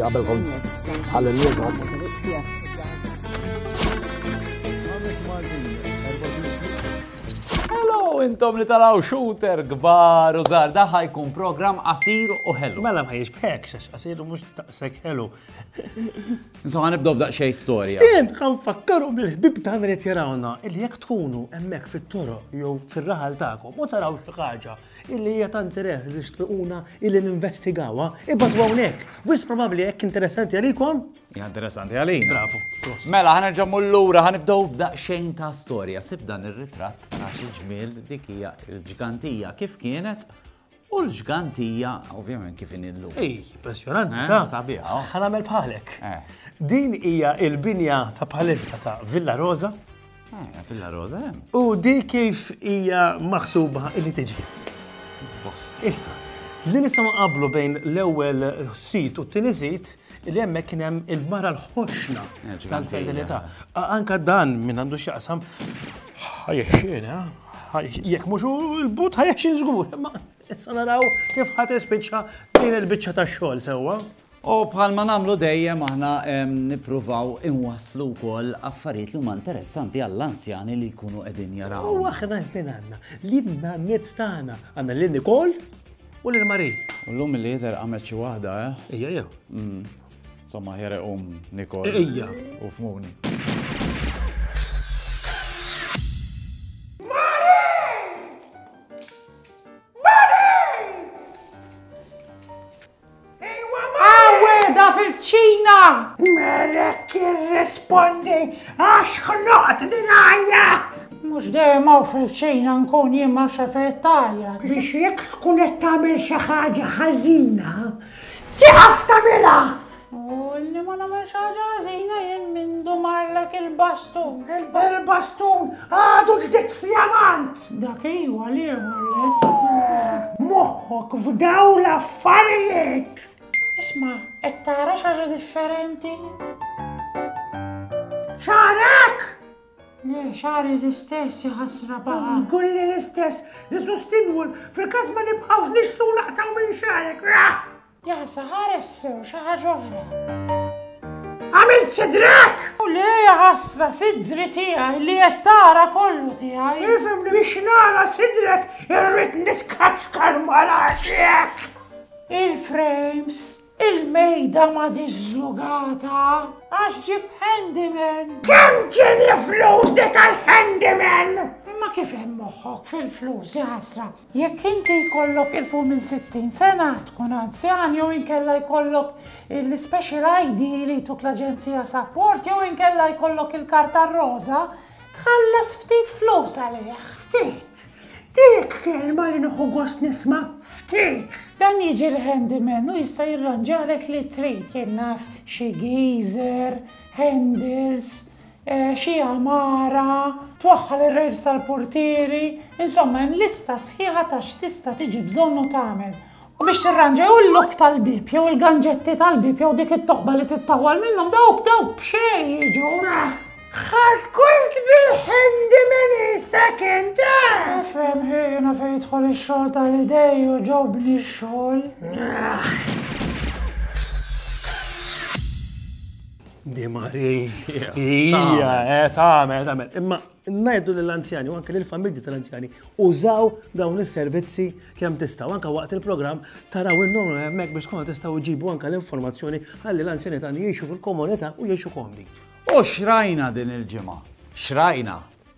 قبلهم على النظام. Hello, intom li taraw shooter gbar u żgħar da ħajkun programm qasir u ħelu. Mela ma jiex b'hekk xax qasir u mhux daqshekk ħelu. Insomma nibdew b'daqsxejn storja. Stim kan fakkarhom lill-ħbib tagħna li jarawna illi jekk tkunu hemmhekk fit-toroq jew fir-raħal tagħkom u taraw xi ħaġa illi hija ta' interess li tixtiequna illi ninvestigawha, ibgħatu hawnhekk. Wis probabbli hekk interessanti għalikom? Hija interessanti għalina. Bravo. Mela ħanerġa' lura ħanibdew b'daqsxejn ta' storja. Sib dan ir-ritratt ta' xi ġmiel dik hija l-ġgantija kif kienet u l-ġgantija ovvjament kif inillu. Impressjonanti ta' sabiħa. ħanamel bħalek. Din hija l-binja ta' bħalissa ta' Villa Rosa. Villa Rosa hemm. U di kif hija maħsuba illi tiġi. Issa, li nistgħu nqabblu bejn l-ewwel sit u t-tieni sit li hemmhekk kien hemm il-mara l-ħoxna tal-fertilità. Anka dan min għandu x'jaqsam ħajjexxien, jekk mhux il-but ħajjexxien żgur, imma issa naraw kif ħadd ispiċċa din il-biċċa tax-xogħol sewwa. U bħalma nagħmlu dejjem aħna nippruvaw inwasslu wkoll affarijiet li huma interessanti għall-anzjani li jkunu qegħdin jaraw. U aħna minn għandna l-ibna miet tagħna għandna lil Nikol u lil Mari. U llum il-lieder għamet xi waħda, Ejja jew. Insomma ħere Nikol. Ejja. U fmuni. fil-ċina! Melek irrespondi għax ħnoqt din għajjat! Mux dejjem hawn fil-ċina nkun jien ma xafet tajjat. Biex jekk tkun qed tagħmel xi ħaġa ħażina, tieqaf tagħmilha! Li ma nagħmel xi ħaġa ħażina jien mindu marlek il-bastun. Il-bastun għadu ġdiet fjamant! Dak iwa li moħħok f'daw l-affarijiet! Isma, qed tara xi ħaġa differenti? Xarek! Le, xari l-istess jħassra baħa. Gulli l-istess, nissustinwul, fil-każ ma nibqgħux nixtru naqtaw minn xarek. Jaħsa ħaressew xi ħaġa oħra. Għamil sidrek! U le ħassra sidri tiegħi li qed tara kollu tiegħi. Ifhem li biex nara sidrek irrid nitkaċkar mal-għaxjek. Il-frames. Il-mejda ma diżlugata, għax ġibt handyman. Kemm ġeni flus dik għal-handyman? Imma kif hemm moħħok fil-flus, ħasra? Jekk inti jkollok il-fuq minn 60 sena tkun anzjan jew inkella jkollok il-special ID li tuk l-Aġenzija Support jew inkella jkollok il-karta rosa, tħallas ftit flus għalih. Ftit? Dik kelma li nħu gost nisma ftit. Dan jiġi l-handyman u jissa jirranġalek li trid jennaf xi geyser, handles, xi amara, twaħħal ir-rejls tal-portieri, insomma hemm lista sħiħa ta' x'tista' tiġi bżonnu tagħmel. U biex tirranġa jew il-lok tal-bib, jew il-ganġetti tal-bib, jew dik it-toqba li tittawwal minnhom dawk b'xejn jiġu. ħadd kost bil-handyman issek inti! Nifhem ħina fejn jidħol ix-xogħol tal-idej u ġobni x-xogħol. Di Mari, hija, tagħmel. Imma ngħidu lill-anzjani u anke lill-familji tal-anzjani użaw dawn is-servizzi kemm tistgħu anke waqt il-programm taraw in-numru hemmhekk biex tkunu tistgħu iġibu anke l-informazzjoni ħalli l-anzjani tagħna jgħixu fil-komunità u jgħixu komdi. U xrajna din il-ġimgħa? Xrajna?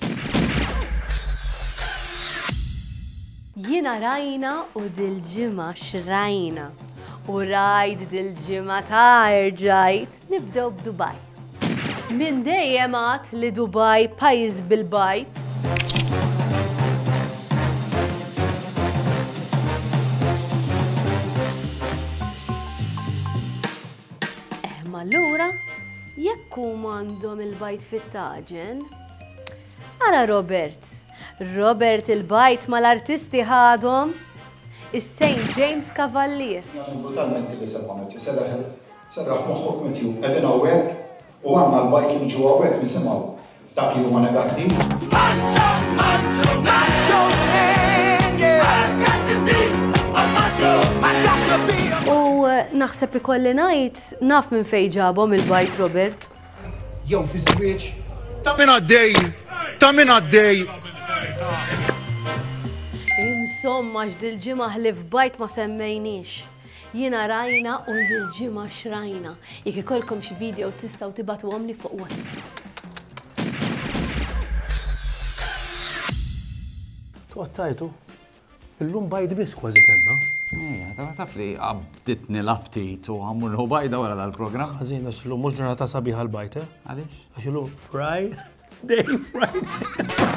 Jiena rajna u dil-ġimgħa xrajna. U rajd dil-ġimgħa ta' irġajt nibdew b'Dubaj. Min dejjem għad li Dubaj pajjiż bil-bajt. Allura, jekk huma għandhom il-bajt fit-taġen, għala Robert il-bajt mal-artisti ħadhom is-St. James Cavalier. Brutalment li semmamet, serraħ moħħok metju, edin għawek u għamma l-bajt kien ġu għawek nisimaw dak li huma negattiv. U naħseb ikolli ngħid naf minn fejn ġabhom il-bajt Robert. Jew fi żwieġ. Ta' min għaddej! Ta' min għaddej! Insomma x'dil-ġimgħa ħlif bajt ma semmejniex. Jiena rajna u dil-ġimgħa xrajna. Jekk ikolkom xi video tistgħu tibatuhom li fuq WhatsApp. Tuqattajtu, illum bajd biss kważi kellna. Ejja, taf li għabditni l-aptit u għamurnu bajda wara dal-program. Ħażin għax illum mhux ġurnata sabiħa l-bajt, Għaliex? Għax illum Friday.